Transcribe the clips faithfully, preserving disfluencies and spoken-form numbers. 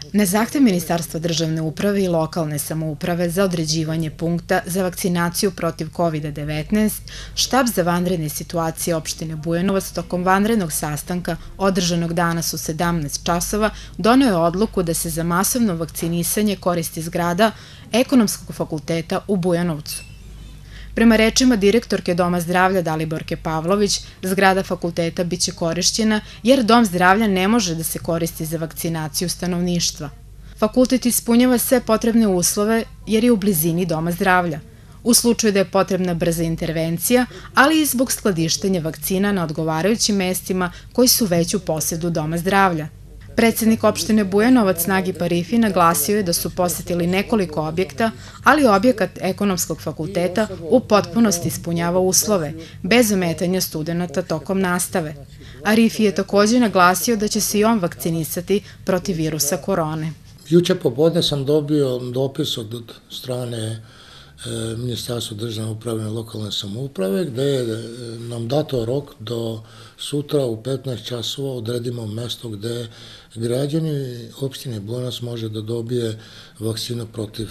Na zahtev Ministarstva državne uprave i lokalne samouprave za određivanje punkta za vakcinaciju protiv kovid devetnaest, štab za vanredne situacije opštine Bujanovac tokom vanrednog sastanka održanog danas u sedamnaest časova doneo je odluku da se za masovno vakcinisanje koristi zgrada Ekonomskog fakulteta u Bujanovcu. Prema rečima direktorke Doma zdravlja Daliborke Pavlović, zgrada fakulteta biće korišćena jer Dom zdravlja ne može da se koristi za vakcinaciju stanovništva. Fakultet ispunjava sve potrebne uslove jer je u blizini Doma zdravlja. U slučaju da je potrebna brza intervencija, ali i zbog skladištenja vakcina na odgovarajućim mestima koji su već u posedu Doma zdravlja. Predsednik opštine Bujanovac Nagi Parifi naglasio je da su posetili nekoliko objekta, ali objekat Ekonomskog fakulteta u potpunosti ispunjava uslove, bez ometanja studenta tokom nastave. Arifi je također naglasio da će se i on vakcinisati protiv virusa korone. Juče popodne sam dobio dopis od strane Ministarstva državne uprave i lokalne samouprave gde je nam dato rok do sutra u petnaest časova odredimo mesto gde građani opštine Bujanovac može da dobije vakcinu protiv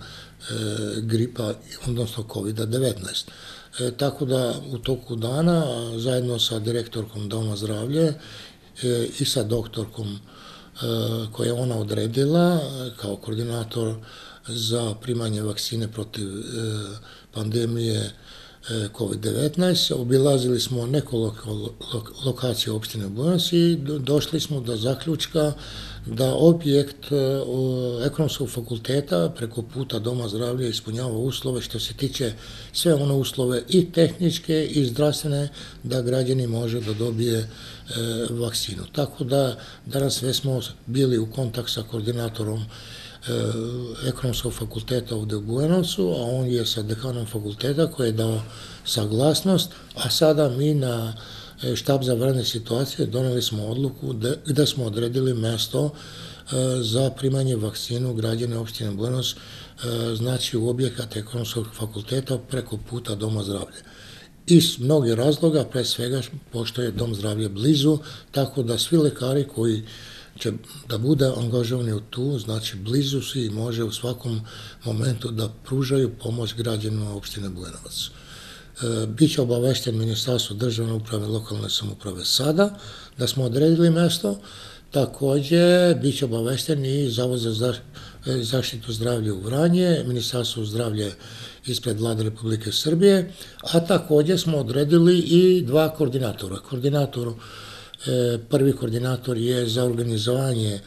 gripa, odnosno kovid devetnaest. Tako da u toku dana zajedno sa direktorkom Doma zdravlja i sa doktorkom koja je ona odredila kao koordinator za primanje vakcine protiv pandemije kovid devetnaest. Obilazili smo nekoliko lokacija opštine Bujanovac i došli smo do zaključka da objekt Ekonomskog fakulteta preko puta Doma zdravlja ispunjava uslove što se tiče sve one uslove i tehničke i zdravstvene da građani može da dobije vakcinu. Tako da danas sve smo bili u kontakt sa koordinatorom Ekonomskog fakulteta ovde u Bujanovcu, a on je sa dekanom fakulteta koji je dao saglasnost, a sada mi na štab za vanredne situacije doneli smo odluku gde smo odredili mesto za primanje vakcinu građana opštine Bujanovac, znači u objekat Ekonomskog fakulteta preko puta Doma zdravlja. Iz mnogih razloga, pre svega pošto je Dom zdravlja blizu, tako da svi lekari koji će da bude angažovani tu, znači blizu su i može u svakom momentu da pružaju pomoć građanima opštine Bujanovac. Biće obavešten Ministarstvo državne uprave i lokalne samouprave sada da smo odredili mesto, takođe biće obavešten i Zavod za zaštitu zdravlja u Vranje, Ministarstvo zdravlja ispred Vlade Republike Srbije, a takođe smo odredili i dva koordinatora. Koordinator Prvi koordinator je za organizovanje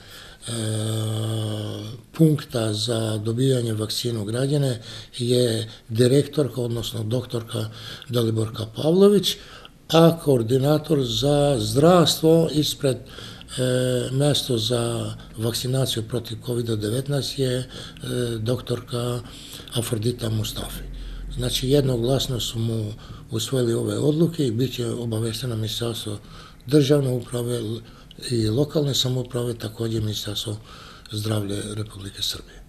punkta za dobijanje vakcinu građane je direktorka, odnosno doktorka Daliborka Pavlović, a koordinator za zdravstvo ispred mesto za vakcinaciju protiv kovid devetnaest je doktorka Afrodita Mustafi. Znači jednoglasno su mu usvojili ove odluke i bit će obavešteno Ministarstvo državne uprave i lokalne samouprave, takođe Ministarstvo zdravlja Republike Srbije.